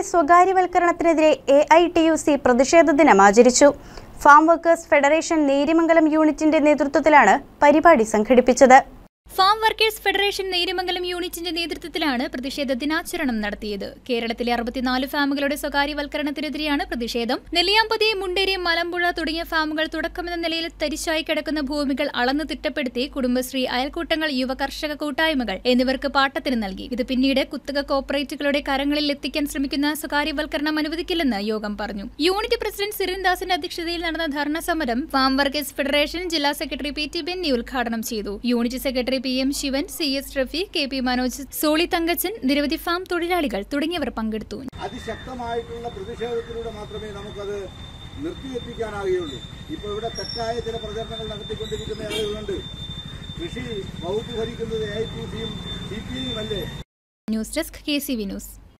സ്വകാര്യവൽക്കരണത്തിനെതിരെ AITUC പ്രതിഷേധ ദിനം ആചരിച്ചു. ഫാം വർക്കേഴ്സ് ഫെഡറേഷൻ നേര്യമംഗലം യൂണിറ്റിന്റെ നേതൃത്വത്തിലാണ് പരിപാടി സംഘടിപ്പിച്ചത്. ഫാം വർക്കേഴ്സ് ഫെഡറേഷൻ നേര്യമംഗലം യൂണിറ്റിന്റെ നേതൃത്വത്തിലാണ് പ്രതിഷേധ ദിനാചരണം നടത്തിയത്. കേരളത്തിലെ 64 ഫാമുകളുടെ സ്വകാര്യവൽക്കരണത്തിനെതിരെയാണ് പ്രതിഷേധം. നെല്ലിയാമ്പതി, മുണ്ടേരി, മലമ്പുഴ തുടങ്ങിയ ഫാമുകൾ തുടക്കമെന്ന നിലയിൽ തരിശായി കിടക്കുന്ന ഭൂമികൾ അളന്ന് തിട്ടപ്പെടുത്തി കുടുംബശ്രീ, അയൽക്കൂട്ടങ്ങൾ, യുവ കർഷക കൂട്ടായ്മകൾ എന്നിവർക്ക് പാട്ടത്തിന് നൽകി. ഇത് പിന്നീട് കുത്തക കോർപ്പറേറ്റുകളുടെ കരങ്ങളിൽ എത്തിക്കാൻ ശ്രമിക്കുന്ന സ്വകാര്യവൽക്കരണം അനുവദിക്കില്ലെന്ന് യോഗം പറഞ്ഞു. യൂണിറ്റ് പ്രസിഡന്റ് സിറിൻദാസിന്റെ അധ്യക്ഷതയിൽ നടന്ന ധർണ സമരം ഫാം വർക്കേഴ്സ് ഫെഡറേഷൻ ജില്ലാ സെക്രട്ടറി PT ബെന്നി ഉദ്ഘാടനം ചെയ്തു. Unit secretary PM Sivan, CS Rafi, KP Manoj, Soli Thankachan, നിരവധി ഫാം തൊഴിലാളികൾ തുടങ്ങിയവർ പങ്കെടുത്തു. അതിശക്തമായിട്ടുള്ള പ്രതിഷേധത്തിലൂടെ മാത്രമേ നമുക്കത് നിർത്തിവെപ്പിക്കാനാകുകയുള്ളൂ. ഇപ്പോൾ ഇവിടെ തെറ്റായ ചില പ്രചരണങ്ങൾ നടത്തിക്കൊണ്ടിരിക്കുന്ന ആളുകളുണ്ട്. കൃഷി വകുപ്പ് ഭരിക്കുന്നത് AITUC-യും CPI-യും അല്ലേ? News desk KCV news.